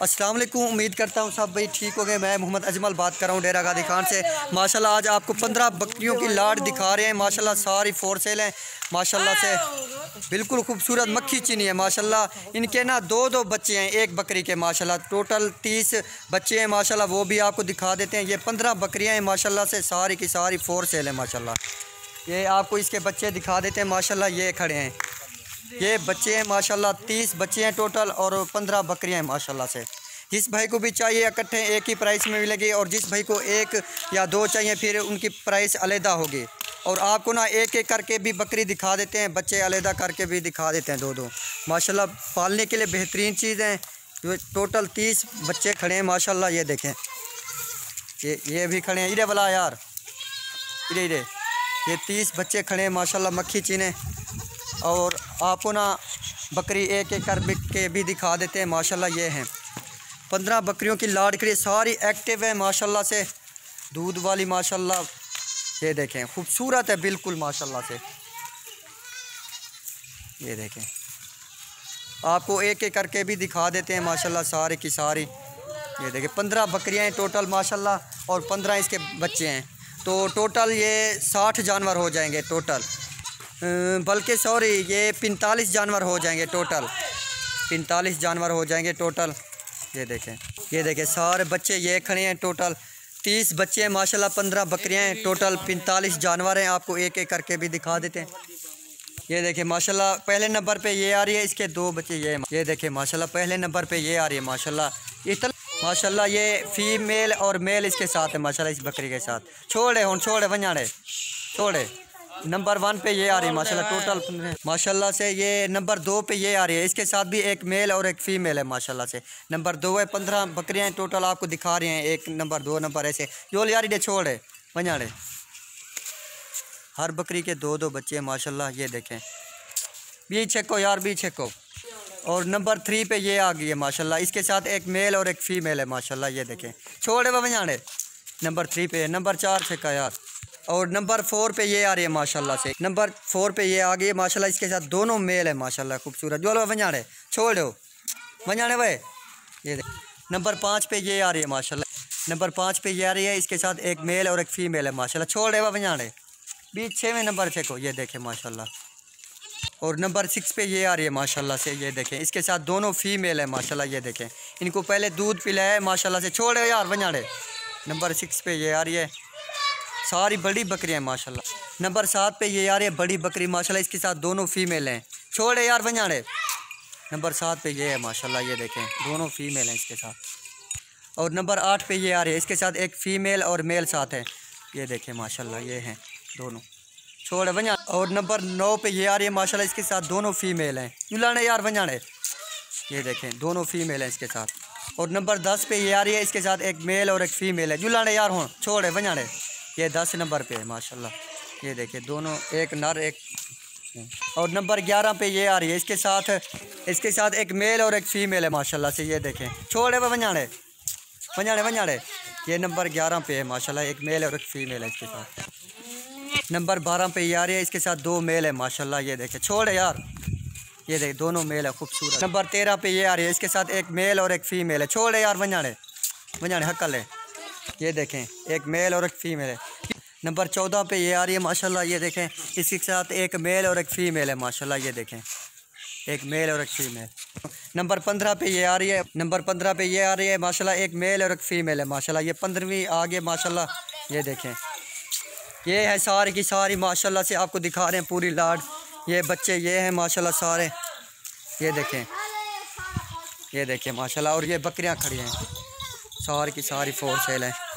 अस्सलाम वालेकुम। उम्मीद करता हूँ सब भाई ठीक हो गए। मैं मोहम्मद अजमल बात कर रहा हूँ डेरा गादी खान से। माशाल्लाह आज आपको 15 बकरियों की लाट दिखा रहे हैं। माशाल्लाह सारी फोर सेल हैं माशाल्लाह से, बिल्कुल खूबसूरत मक्खी चीनी है माशाल्लाह। इनके ना दो बच्चे हैं एक बकरी के माशाल्लाह, टोटल 30 बच्चे हैं माशाल्लाह। वो भी आपको दिखा देते हैं। ये 15 बकरियाँ हैं माशाल्लाह से, सारी की सारी फोर सेल है माशाल्लाह। ये आपको इसके बच्चे दिखा देते हैं माशाल्लाह। ये खड़े हैं, ये बच्चे हैं माशाल्लाह। 30 बच्चे हैं टोटल और 15 बकरियां हैं माशाल्लाह से। जिस भाई को भी चाहिए इकट्ठे एक ही प्राइस में मिलेगी, और जिस भाई को एक या दो चाहिए फिर उनकी प्राइस अलग होगी। और आपको ना एक एक करके भी बकरी दिखा देते हैं, बच्चे अलग करके भी दिखा देते हैं दो माशाल्लाह। पालने के लिए बेहतरीन चीज़ है। टोटल 30 बच्चे खड़े हैं माशाल्लाह। ये देखें, ये भी खड़े हैं। इधर वाला यार, इधर ये 30 बच्चे खड़े हैं माशाल्लाह मक्खी चीने। और आपको ना बकरी एक एक कर के भी दिखा देते हैं माशाल्लाह। ये हैं 15 बकरियों की लाड़ के लिए, सारी एक्टिव है माशाल्लाह से, दूध वाली माशाल्लाह। ये देखें खूबसूरत है बिल्कुल माशाल्लाह से। ये देखें, आपको एक एक करके भी दिखा देते हैं माशाल्लाह सारी की सारी। ये देखें 15 बकरियां हैं टोटल माशाल्लाह, और 15 इसके बच्चे हैं। तो टोटल ये 60 जानवर हो जाएंगे टोटल, बल्कि सॉरी ये 45 जानवर हो जाएंगे टोटल, 45 जानवर हो जाएंगे टोटल। ये देखें सारे बच्चे ये खड़े हैं। टोटल 30 बच्चे हैं माशाल्लाह, 15 बकरियां हैं टोटल, 45 जानवर हैं। आपको एक एक करके भी दिखा देते हैं। ये देखें माशाल्लाह पहले नंबर पे ये आ रही है, इसके 2 बच्चे ये देखें माशाल्लाह पहले नंबर पे ये आ रही है माशाल्लाह। माशाल्लाह ये फीमेल और मेल इसके साथ है माशाल्लाह, इस बकरी के साथ। छोड़े वंजाड़े छोड़े। नंबर 1 पे ये आ रही है माशाल्लाह टोटल माशाल्लाह से। ये नंबर 2 पे ये आ रही है, इसके साथ भी एक मेल और एक फ़ीमेल है माशाल्लाह से। नंबर 2 है। 15 बकरियां हैं टोटल, आपको दिखा रहे हैं। 1 नंबर 2 नंबर ऐसे जो यार ये छोड़े वंजाड़े। हर बकरी के 2 बच्चे हैं माशाल्लाह। ये देखें बीच छेको यार, बीच छेको। और नंबर 3 पे ये आ गई है माशाल्लाह, इसके साथ एक मेल और एक फ़ीमेल है माशाल्लाह। ये देखें छोड़े वंजाड़े। नंबर 3 पे, नंबर 4 छेका यार। और नंबर 4 पे ये आ रही है माशाल्लाह से। नंबर 4 पे ये आ गई है माशाल्लाह, इसके साथ दोनों मेल है माशाल्लाह खूबसूरत। जो लो वंजाड़े छोड़ो वंजाड़े वे। ये नंबर 5 पे ये आ रही है माशाल्लाह, नंबर 5 पे ये आ रही है, इसके साथ एक मेल और एक फ़ीमेल है माशाल्लाह। छोड़े वे वंजाड़े बीच 6वें नंबर से को। ये देखें माशाल्लाह। और नंबर 6 पे ये आ रही है माशाल्लाह से। ये देखें इसके साथ दोनों फ़ीमेल है माशाल्लाह। ये देखें इनको पहले दूध पिलाया है माशाल्लाह से। छोड़े यार वंजाड़े। नंबर 6 पे ये आ रही है, सारी बड़ी बकरियाँ हैं माशाल्लाह। नंबर 7 पे ये आ रही है बड़ी बकरी माशाल्लाह, इसके साथ दोनों फ़ीमेल हैं। छोड़े यार वंजाड़े। नंबर 7 पे ये है माशाल्लाह। ये देखें दोनों फ़ीमेल हैं इसके साथ। और नंबर 8 पे ये आ रही है, इसके साथ एक फ़ीमेल और मेल साथ है। ये देखें माशाल्लाह ये हैं दोनों। छोड़े वंजा। और नंबर 9 पे ये आ रही है माशाल्लाह, इसके साथ दोनों फ़ीमेल हैं। जुलाने यार वंजाड़े। ये देखें दोनों फ़ीमेल हैं इसके साथ। और नंबर 10 पे ये आ रही है, इसके साथ एक मेल और एक फ़ीमेल है। जुलाने यार हों छोड़े वंजाड़े। ये 10 नंबर पे है माशाल्लाह। ये देखिए दोनों, एक नर एक। और नंबर 11 पे ये आ रही है, इसके साथ एक मेल और एक फ़ीमेल है माशाल्लाह से। ये देखें छोड़े वंजाड़े वंजाड़े। ये नंबर 11 पे है माशाल्लाह, एक मेल और एक फ़ीमेल है इसके साथ। नंबर 12 पे ये आ रही है, इसके साथ 2 मेल है माशाल्लाह। ये देखें छोड़े यार। ये देख दोनों मेल है खूबसूरत। नंबर 13 पे ये आ रही है, इसके साथ एक मेल और एक फ़ीमेल है। छोड़े यार वंजाड़े हक्कल है। ये देखें एक मेल और एक फ़ीमेल है। नंबर 14 पे ये आ रही है माशाल्लाह। ये देखें इसके साथ एक मेल और एक फ़ीमेल है माशाल्लाह। ये देखें एक मेल और एक फ़ीमेल। नंबर 15 पे ये आ रही है, नंबर 15 पे ये आ रही है माशाल्लाह, एक मेल और एक फ़ीमेल है माशाल्लाह। ये 15वीं आ गई माशाल्लाह। ये देखें ये है सारी की सारी माशाल्लाह से, आपको दिखा रहे हैं पूरी लाड। ये बच्चे ये हैं माशाल्लाह सारे। ये देखें माशाल्लाह। और ये बकरियां खड़ी हैं, सारी की सारी फोर सेल हैं।